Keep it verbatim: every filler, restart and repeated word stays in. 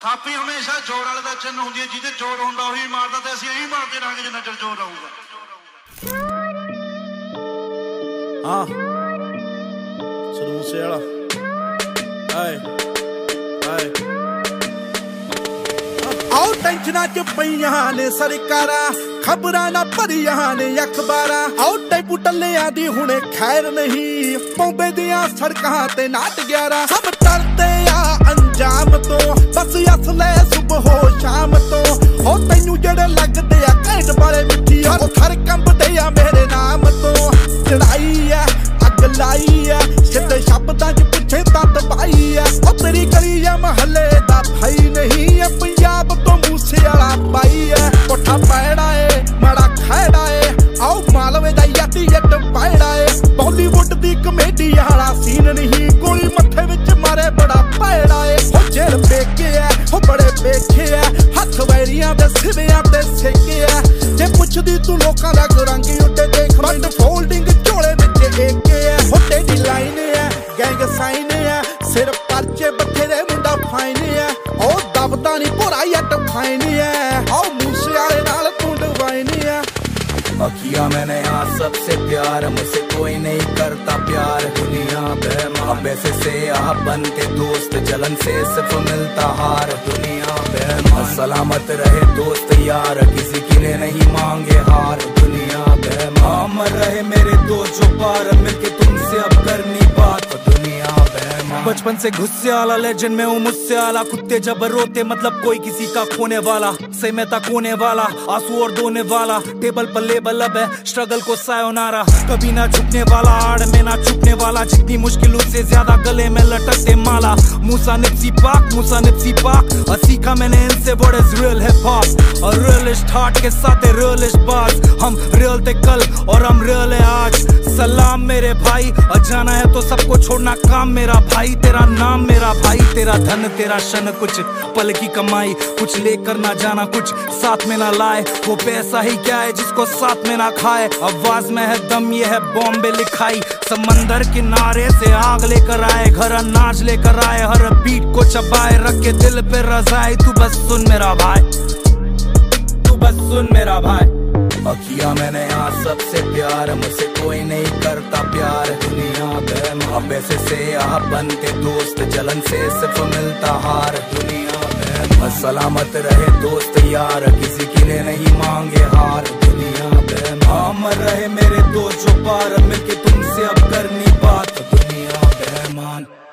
ਥਾਪੀ ਹਮੇਸ਼ਾ ਜੋੜ ਵਾਲੇ ਦਾ ਚਿੰਨ ਹੁੰਦੀ ਹੈ, ਜਿਹਦੇ ਜੋੜ ਹੁੰਦਾ ਉਹੀ ਮਾਰਦਾ, ਤੇ ਅਸੀਂ ਇਹੀ ਮਾਰਦੇ ਰਹਾਂਗੇ ਜਿੰਨਾ ਚਿਰ ਜੋੜ ਰਹੂਗਾ। ਹਾਂ ਸਿੱਧੂ ਮੂਸੇਵਾਲਾ ਆਏ ਆਏ ਆਓ ਟੈਨਸ਼ਨਾਂ ਚ ਪਈਆਂ ਨੇ ਸਰਕਾਰਾਂ, ਖਬਰਾਂ ਨਾ ਭਰੀਆਂ ਨੇ ਅਖਬਾਰਾਂ। ਆਓ ਟੈਪੂ ਟੱਲਿਆਂ ਦੀ ਹੁਣੇ ਖੈਰ ਨਹੀਂ, ਬੰਬੇ ਦੀਆਂ ਸੜਕਾਂ ਤੇ ਨਾਟ ਗਿਆਰਾਂ। ਸਭ ਡਰਦੇ ਆ ਅੰਜਾਮ ਤੋਂ, ਬਸ ਅਸਲੇ ਸੁਬਹ ਸ਼ਾਮ ਤੋਂ। ਹੋ ਤੈਨੂੰ ਜਿਹੜੇ ਲੱਗਦੇ ਆ ਘੈਂਟ ਵਾਲੇ ਮਿੱਠੀ, ਉਹ ਥਰ ਕੰਬਦੇ ਆ ਮੇਰੇ ਨਾਮ ਤੋਂ। ਚੜਾਈ ਆ ਅੱਗ ਲਾਈ ਆ, ਸਿੱਧੇ ਸ਼ਬਦਾਂ ਚ ਪਿੱਛੇ ਤਾਂ ਦਬਾਈ ਆ। ਉਹ ਤੇਰੀ ਗਲੀ ਆ ਮਹੱਲੇ ਦਾ ਭਾਈ ਨਹੀਂ, ਆ ਪੰਜਾਬ ਤੋਂ ਮੂਸੇਵਾਲਾ ਪਾਈ ਆ। ਕੋਠਾ ਪੈੜਾ ਏ ਮਾੜਾ ਖੈੜਾ ਏ, ਆਓ ਮਾਲਵੇ ਦਾ ਯੱਟੀ ਜੱਟ ਪੈੜਾ ਏ। ਬਾਲੀਵੁੱਡ ਦੀ ਕਮੇਡੀ ਵਾਲਾ ਸੀਨ ਨਹੀਂ, ਗੋਲੀ ਮੱਥੇ ਵਿੱਚ ਮਾਰੇ ਬੜਾ ਪੈੜਾ ਏ। ਉਹ ਜੇਲ ਵੇਖੇ ਆ ਉਹ ਬੜੇ ਵੇਖੇ ਆ, ਹੱਥ ਵੈਰੀਆਂ ਦੇ ਸਿਵਿਆਂ ਤੇ ਸੇਕੇ ਆ। ਜੇ ਪੁੱਛਦੀ ਤੂੰ ਲੋਕਾਂ ਦਾ ਰੰਗ ਉੱਡੇ ਦੇਖ, ਬੰਦ ਫੋਲਡਿੰਗ ਝੋਲੇ ਵਿੱਚ ਏਕੇ ਆ। ਉਹ ਤੇਰੀ ਲਾਈਨ ਆ ਗੈਂਗ ਸਾਈਨ ਆ, ਸਿਰ ਪਰਚੇ ਬਥੇਰੇ ਮੁੰਡਾ ਫਾਈਨ ਆ। ਉਹ ਦਬਦਾ ਨੀ ਭੋਰਾ ਯੱਟ ਫਾਈਨ ਆ, ਆਓ ਮੂਸੇਵਾਲੇ ਨਾਲ ਤੂੰ ਡਿਵਾਈਨ ਆ। किया मैंने यहाँ सबसे प्यार, मुझसे कोई नहीं करता प्यार। दुनिया बेईमान पैसे से आप बन के दोस्त, जलन से सिर्फ मिलता हार। दुनिया बेईमान सलामत रहे दोस्त यार, किसी की ने नहीं मांगे हार। दुनिया बेईमान मर रहे मेरे दोस्त जो पार, मिलके तुमसे अब करनी बात। दुनिया बेईमान बचपन से गुस्से वाला लेजेंड में हूँ मुझसे आला। कुत्ते जब रोते मतलब कोई किसी का खोने वाला, से मैं तक होने वाला आंसू और धोने वाला। टेबल पर लेबल अब है स्ट्रगल को सायोनारा, कभी ना झुकने वाला आड़ में ना छुपने वाला। जितनी मुश्किलों से ज्यादा गले में लटकते माला। मूसा निप्सी पाक मूसा निप्सी पाक, और सीखा मैंने इनसे what is real hip hop. और रियलिस्ट हार्ट के साथ है रियलिस्ट बात। हम रियल थे कल और हम रियल है आज। सलाम मेरे भाई, और जाना है तो सबको छोड़ना काम मेरा भाई। तेरा नाम मेरा भाई, तेरा धन तेरा शन, कुछ पल की कमाई, कुछ लेकर ना जाना कुछ साथ में ना लाए। वो पैसा ही क्या है जिसको साथ में ना खाए। आवाज में है दम ये है बॉम्बे लिखाई। समंदर किनारे से आग लेकर आए, घर अनाज लेकर आए। हर बीट को चबाए रख के दिल पे रजाए। तू बस सुन मेरा भाई, तू बस सुन मेरा भाई। किया मैंने यहाँ सबसे प्यार, मुझसे कोई नहीं करता प्यार। दुनिया बेईमान पैसे से आप बन के दोस्त, जलन से सिर्फ मिलता हार। दुनिया बेईमान सलामत रहे दोस्त यार, किसी की ने नहीं मांगे हार। दुनिया बेईमान मर रहे मेरे दोस्त जो पार, मिलके तुमसे अब करनी बात। दुनिया बेईमान।